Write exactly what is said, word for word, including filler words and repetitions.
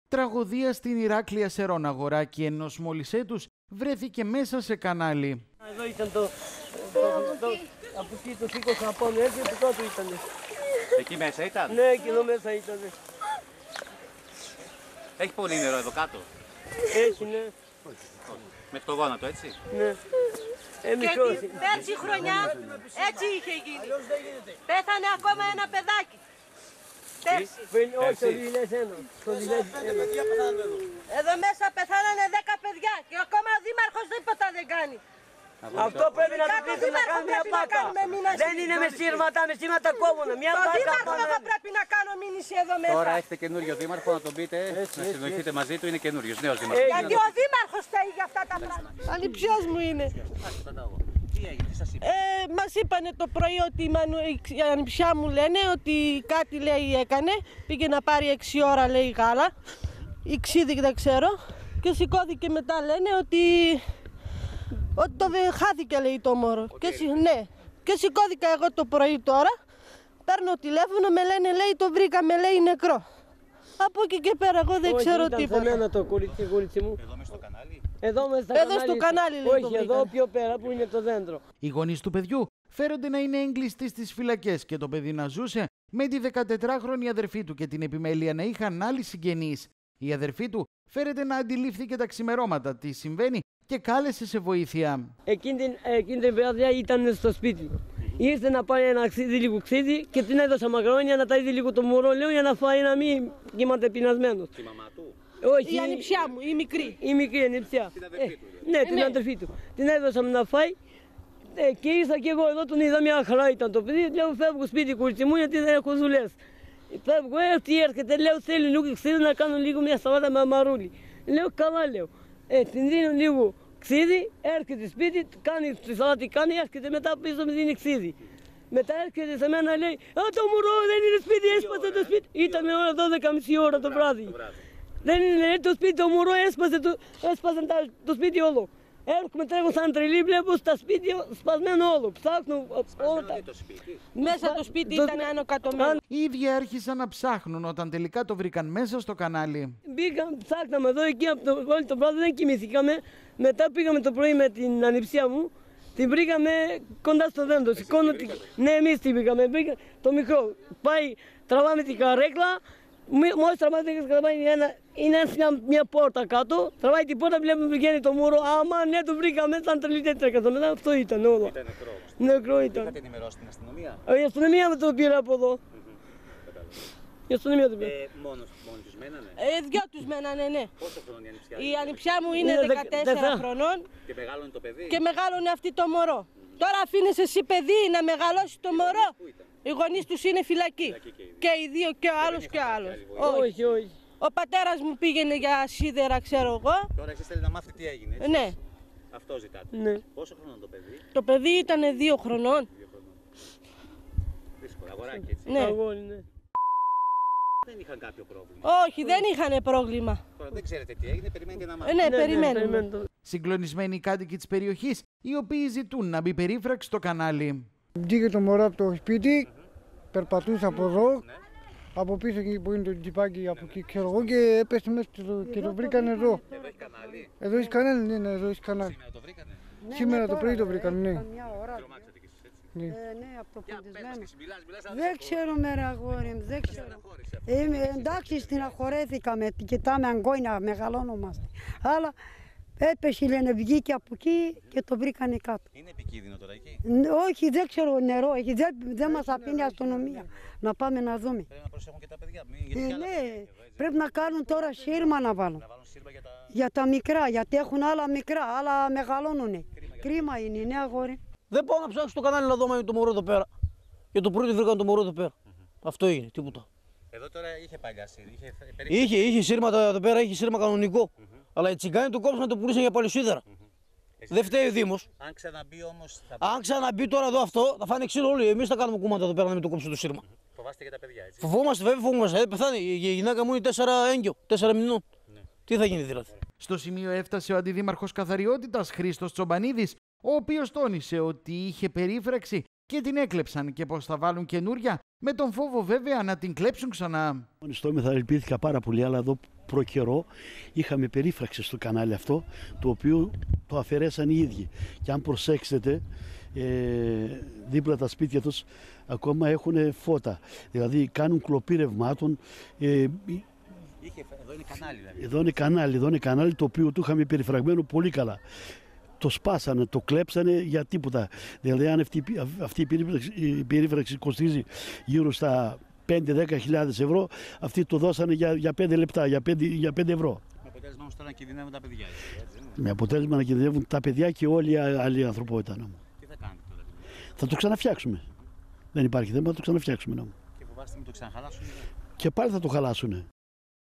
Τραγωδία στην Ηράκλεια Σερών. Αγοράκι ενός μολυσέτους βρέθηκε μέσα σε κανάλι. Εδώ ήταν το... το, το από εκεί το σήκωσα από πάνω, έτσι από κάτω ήταν. Εκεί μέσα ήταν? Ναι, εκεί εδώ μέσα ήταν. Έχει πολύ νερό εδώ κάτω? Έχει, ναι. Μέχρι το γόνατο, έτσι? Ναι. Ε, και την πέρσι χρονιά έτσι είχε γίνει. Πέθανε ακόμα ένα παιδάκι. Πέρσι. Όχι, το δύο χιλιάδες ένα. Εδώ μέσα πεθάνανε δέκα παιδιά και ακόμα ο δήμαρχος τίποτα δεν κάνει. Αυτό πρέπει να του πείτε να κάνει μια πλάκα. Δεν είναι με σύρματα, με σύρματα κόβουνε. Μια το πλάκα. Το δήμαρχο θα πρέπει να κάνω μήνυση εδώ μέσα. Τώρα έχετε καινούριο δήμαρχο, να τον πείτε, να συνοηθείτε μαζί του, είναι καινούριος, νέος δήμαρχος. Γιατί ο δήμαρχος φταίει για αυτά τα πράγματα. Ανιψιός μου είναι. Τι έγινε, τι σας είπε? Ε, μας είπανε το πρωί ότι η, Μανου... η ανιψιά μου λένε ότι κάτι λέει έκανε. Πήγε να πάρει έξι ώρα λέει γάλα. Ή ξύδι δεν ξέρω. Και σηκώθηκε μετά λένε ότι... Ότι το δε χάθηκε λέει το μωρό. Και, ναι. Και σηκώθηκα εγώ το πρωί τώρα. Παίρνω τηλέφωνο, με λένε λέει το βρήκαμε λέει νεκρό. Από εκεί και πέρα εγώ δεν Όχι, ξέρω ήταν τίποτα. Όχι, ήταν το κολλητσί, κολλητσί μου. Εδώ μέσα στο κανάλι? Εδώ μέσα στο εδώ κανάλι. στο κανάλι λέει Όχι, το εδώ βρήκανε. πιο πέρα που είναι το δέντρο. Οι γονείς του παιδιού φέρονται να είναι έγκλειστοι στις φυλακές και το παιδί να ζούσε με τη δεκατετράχρονη αδερφή του και την επιμέλεια να είχαν άλλοι συγγενείς. Η αδερφή του φέρεται να αντιλήφθηκε τα ξημερώματα τι συμβαίνει και κάλεσε σε βοήθεια. Εκείνη την, εκείνη την παιδιά ήταν στο σπίτι. Ήρθε να πάει ένα ξύδι, λίγο ξύδι και την έδωσα μακαρόνια να ταΐζει λίγο το μωρό, λέω, για να φάει να μην κοιμάται πεινασμένος. Τη μαμά του? Όχι, Η ανιψιά μου, η μικρή. Η μικρή ανιψιά. Την αδερφή ε, του? Ναι, ε, την ναι. αδερφή του. Την έδωσα να φάει ε, και ήρθα και εγώ εδώ, τον είδα, μια χαρά ήταν το παιδί. Λέω, φεύγω σπίτι κουρτσι μου γιατί δεν έχω δουλειές. Φεύγω, ε, τι έρχεται, λέω, θέλει λίγο ξύδι να κάνω λίγο μια σαλάτα με αμαρούλι. Λέω, καλά, λέω. Ε, την δίνω λίγο ξύδι, έρχεται σπίτι, κάνει τη σαλάτη, κάνει, έρχεται μετά πίσω με δίνει ξύδι. Μετά έρχεται σε μένα, λέει, α, το μωρό δεν είναι σπίτι, έσπασε το σπίτι. Ήταν ώρα δώδεκα και μισή ώρα το βράδυ. Δεν είναι το σπίτι, το μωρό έσπασε το, έσπασε το σπίτι όλο. Έρχομαι, τρέχω σαν τρελή, βλέπω στα σπίτια σπασμένο όλο. Ψάχνω όλα τα... Το σπίτι? Μέσα το σπίτι ήταν άνω κατωμένο. Οι ίδιοι άρχισαν να ψάχνουν όταν τελικά το βρήκαν μέσα στο κανάλι. Μπήκαμε, ψάχναμε εδώ, εκεί από το, όλη το βράδυ δεν κοιμηθήκαμε. Μετά πήγαμε το πρωί με την ανιψιά μου. Την βρήκαμε κοντά στο δέντρο. Σηκώνω την... Ναι, εμείς την πήγαμε. Μπήκα... Το μικρό. Πάει, τραβάμε την καρέκλα. Μόλις τραβάμε την καρέκλα, είναι, είναι μια, μια πόρτα κάτω. Τραβάει την πόρτα, βλέπουμε βγαίνει το μωρό. Άμα ναι, το βρήκαμε, ήταν τρελή τέτρια. Μετά αυτό ήταν όλο. Ήταν νεκρό? Νεκρό ήταν. Είχατε ενημερώσει την αστυνομία? Η αστυνομία με το πήρε από εδώ. Η αστυνομία το πήρε. Ε, μόνος, μόνοι τους μένανε? Ε, δυο τους μένανε, ναι. Πόσο χρόνο η ανιψιά? Η ανιψιά μου είναι Είναι δεκατέσσερα χρονών Και μεγάλωνε το παιδί? και μεγάλωνε αυτή το μωρό. Τώρα αφήνεις εσύ παιδί να μεγαλώσει το μωρό. Πού ήταν? Οι γονείς τους είναι φυλακή. Φυλακή και οι δύο. Και οι δύο και ο άλλος και ο είχαν άλλος. κάποια άλλη βοήθεια? Όχι, όχι. Ο πατέρας μου πήγαινε για σίδερα, ξέρω εγώ. Τώρα εσείς θέλετε να μάθετε τι έγινε, έτσι? Ναι. Αυτό ζητάτε? Ναι. Πόσο χρόνο το παιδί? Το παιδί ήταν δύο χρονών. Δύο χρονών. Δύσκολο, αγοράκι, έτσι? Ναι. Αγόρι, ναι. Δεν είχαν κάποιο πρόβλημα? Όχι, δεν είχαν πρόβλημα. Τώρα δεν ξέρετε τι έγινε, περιμένετε να Ε, μάθετε? ναι, Ναι, περιμένουμε. περιμένω. Συγκλονισμένοι οι κάτοικοι της περιοχής, οι οποίοι ζητούν να μπει περίφραξη στο κανάλι. Βγήκε το μωρό από το σπίτι, περπατούσε από εδώ, Ναι. από πίσω εκεί που είναι το τζιπάκι από εκεί ξέρω εγώ και έπεσε μέσα στο, και το βρήκαν εδώ. Εδώ έχει κανάλι? Εδώ έχει κανάλι, ναι, ναι, εδώ έχει κανάλι. Σήμερα το βρήκανε? Σήμερα το πρωί το βρήκαν, ναι. Μια ώρα. Τρομάξατε κι εσείς, έτσι? ναι. Ε, ναι, Για πες απροποντισμένο. και εσύ, μιλάς, μιλάς, αλλά Δεν δεν ξέρω με ρε αγόρι μου, δεν ξέρω. στεναχώρησε. Είμαι εντάξει, στεναχωρέθηκαμε, κοιτάμε αγκόνια, μεγαλώνομαστε. Αλλά έπεσε, λένε, βγήκε από εκεί και το βρήκανε κάτω. Είναι επικίνδυνο τώρα εκεί? Ν- Όχι, δεν ξέρω, νερό έχει, δεν, δεν μας αφήνει η αστυνομία να πάμε να δούμε. Πρέπει να προσέχουν και τα παιδιά. Μην, Ε, γιατί κι άλλα ναι, παιδιά εδώ, έτσι. πρέπει να κάνουν τώρα σύρμα να βάλουν. Να βάλουν σύρμα για τα... Για τα μικρά, γιατί έχουν άλλα μικρά, άλλα μεγαλώνουνε. Κρίμα είναι, ναι αγόρι. Δεν πάω να ψάξω στο κανάλι να δω με το μωρό εδώ πέρα. Και το πρωί βρήκαν το μωρό εδώ πέρα. Αυτό έγινε, τίποτα. Εδώ τώρα είχε παλιά σύρμα, είχε περίπου... Είχε, είχε σύρματα εδώ πέρα, είχε σύρμα κανονικό. Αλλά οι τσιγκάνοι το κόψαν να το πουλήσαν για παλισίδερα. Εσείς Δεν φταίει ο Δήμος. Αν ξαναμπεί όμως θα Αν ξαναμπεί τώρα εδώ αυτό, θα φάνε ξύλο όλοι. Εμείς θα κάνουμε κόμματα εδώ πέρα να μην το κόψουν το σύρμα. φοβάστε για τα παιδιά, έτσι? Φοβόμαστε, βέβαια φοβόμαστε. Ε, πεθάνει. Η γυναίκα μου είναι τέσσερα έγκυο, τέσσερα μηνών. Ναι. Τι θα γίνει δηλαδή? Στο σημείο έφτασε ο αντιδήμαρχος Καθαριότητας Χρήστος Τσομπανίδης, ο οποίος τόνισε ότι είχε περίφραξη και την έκλεψαν και πως θα βάλουν καινούρια με τον φόβο βέβαια να την κλέψουν ξανά. Στόμεθα ελπίδηκα πάρα πολύ, αλλά εδώ προ καιρό είχαμε περίφραξη στο κανάλι αυτό, το οποίο το αφαιρέσαν οι ίδιοι. Και αν προσέξετε, ε, δίπλα τα σπίτια τους ακόμα έχουν φώτα. Δηλαδή κάνουν κλοπή ρευμάτων. Ε, Είχε, εδώ είναι κανάλι δηλαδή. Εδώ είναι κανάλι, εδώ είναι κανάλι το οποίο το είχαμε περιφραγμένο πολύ καλά. Το σπάσανε, το κλέψανε για τίποτα. Δηλαδή αν αυτή, αυτή η, περίφραξη, η περίφραξη κοστίζει γύρω στα πέντε με δέκα χιλιάδες ευρώ, αυτοί το δώσανε για, για πέντε λεπτά, για πέντε, για πέντε ευρώ. Με αποτέλεσμα όμως τώρα να κινδυνεύουν τα παιδιά. Έτσι, με αποτέλεσμα να κινδυνεύουν τα παιδιά και όλη η άλλη ανθρωπότητα. Νόμο. Τι θα κάνετε τώρα? Θα το ξαναφτιάξουμε. Δεν υπάρχει θέμα, θα το ξαναφτιάξουμε. Νόμο. Και φοβάστε μην το ξαναχαλάσουν? Και πάλι θα το χαλάσουν.